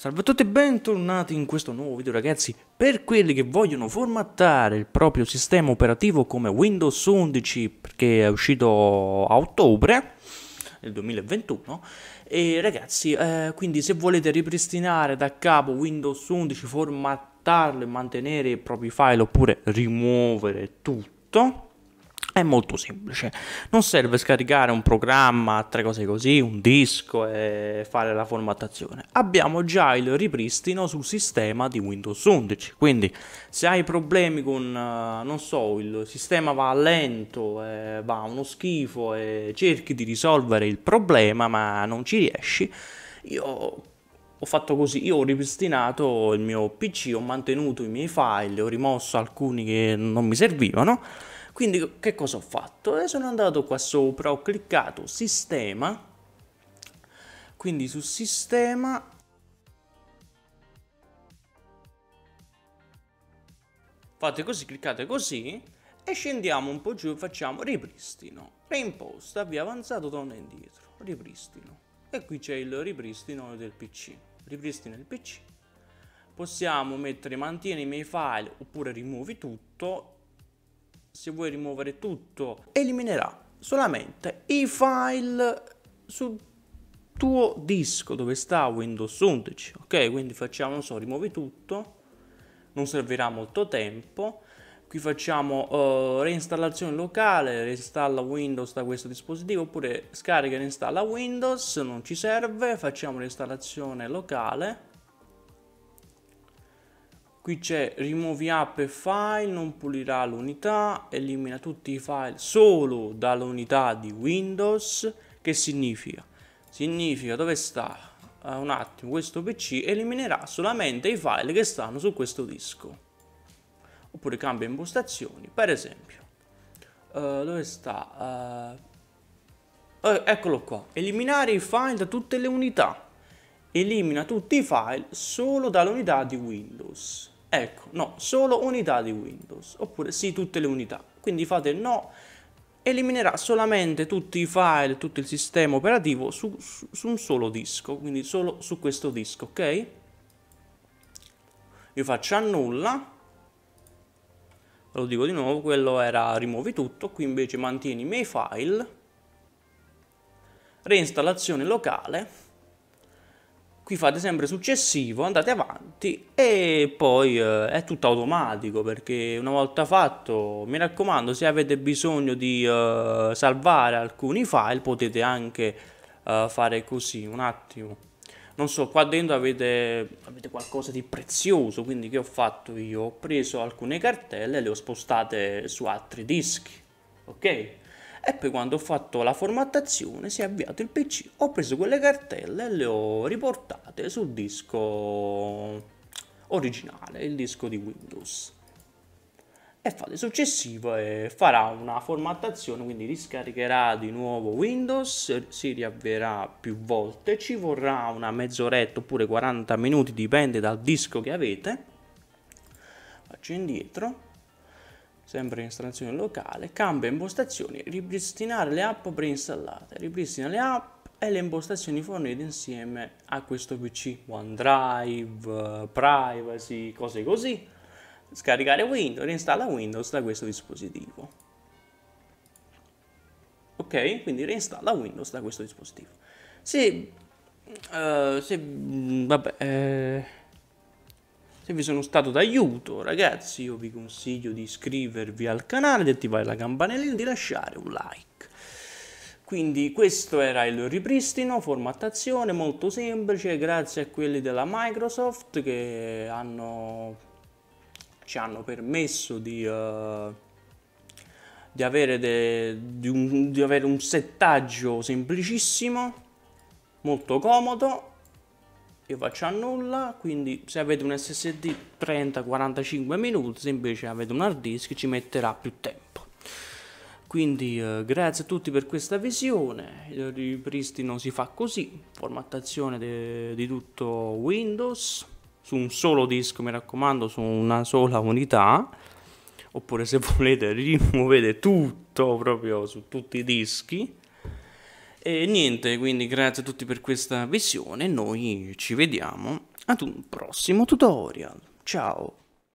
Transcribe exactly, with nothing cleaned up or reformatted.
Salve a tutti e bentornati in questo nuovo video, ragazzi. Per quelli che vogliono formattare il proprio sistema operativo come Windows undici, perché è uscito a ottobre del duemilaventuno, e ragazzi, eh, quindi se volete ripristinare da capo Windows undici, formattarlo e mantenere i propri file oppure rimuovere tutto, è molto semplice. Non serve scaricare un programma, altre cose così, un disco e fare la formattazione. Abbiamo già il ripristino sul sistema di Windows undici. Quindi se hai problemi con, uh, non so, il sistema va lento, eh, va uno schifo e cerchi di risolvere il problema ma non ci riesci, io ho fatto così. Io ho ripristinato il mio P C, ho mantenuto i miei file, ho rimosso alcuni che non mi servivano. Quindi che cosa ho fatto? E sono andato qua sopra, ho cliccato sistema, quindi su sistema fate così, cliccate così e scendiamo un po' giù e facciamo ripristino, reimposta, via avanzato, torna indietro, ripristino, e qui c'è il ripristino del P C, ripristina il P C. Possiamo mettere mantieni i miei file oppure rimuovi tutto. Se vuoi rimuovere tutto, eliminerà solamente i file sul tuo disco dove sta Windows undici. Ok, quindi facciamo, non so, rimuovi tutto, non servirà molto tempo. Qui facciamo uh, reinstallazione locale, reinstalla Windows da questo dispositivo, oppure scarica e reinstalla Windows, non ci serve, facciamo reinstallazione locale. Qui c'è rimuovi app e file, non pulirà l'unità, elimina tutti i file solo dall'unità di Windows. Che significa? Significa dove sta? Uh, un attimo, questo P C eliminerà solamente i file che stanno su questo disco. Oppure cambia impostazioni, per esempio. Uh, dove sta? Uh, uh, eccolo qua, eliminare i file da tutte le unità. Elimina tutti i file solo dall'unità di Windows. Ecco, no, solo unità di Windows, oppure sì, tutte le unità. Quindi fate no, eliminerà solamente tutti i file, tutto il sistema operativo su, su, su un solo disco, quindi solo su questo disco, ok? Io faccio annulla, ve lo dico di nuovo, quello era rimuovi tutto, qui invece mantieni i miei file, reinstallazione locale. Qui fate sempre successivo, andate avanti e poi eh, è tutto automatico, perché una volta fatto, mi raccomando, se avete bisogno di eh, salvare alcuni file potete anche eh, fare così. Un attimo, non so, qua dentro avete, avete qualcosa di prezioso, quindi che ho fatto io? Ho preso alcune cartelle e le ho spostate su altri dischi, ok? E poi quando ho fatto la formattazione si è avviato il P C, ho preso quelle cartelle e le ho riportate sul disco originale, il disco di Windows. E fate successivo e farà una formattazione, quindi riscaricherà di nuovo Windows, si riavvierà più volte, ci vorrà una mezz'oretta oppure quaranta minuti, dipende dal disco che avete. Faccio indietro. Sempre in installazione locale, cambia impostazioni, ripristinare le app preinstallate, ripristina le app e le impostazioni fornite insieme a questo P C, OneDrive, privacy, cose così, scaricare Windows, reinstalla Windows da questo dispositivo. Ok, quindi reinstalla Windows da questo dispositivo. Se, uh, se vabbè... Eh, Se vi sono stato d'aiuto, ragazzi, io vi consiglio di iscrivervi al canale, di attivare la campanellina e di lasciare un like. Quindi questo era il ripristino, formattazione molto semplice, grazie a quelli della Microsoft che hanno, ci hanno permesso di, uh, di, avere de, di, un, di avere un settaggio semplicissimo, molto comodo. Io faccio annulla, quindi se avete un S S D trenta quarantacinque minuti, se invece avete un hard disk ci metterà più tempo. Quindi eh, grazie a tutti per questa visione, il ripristino si fa così, formattazione di tutto Windows, su un solo disco, mi raccomando, su una sola unità, oppure se volete rimuovete tutto proprio su tutti i dischi. E niente, quindi grazie a tutti per questa visione, noi ci vediamo ad un prossimo tutorial. Ciao!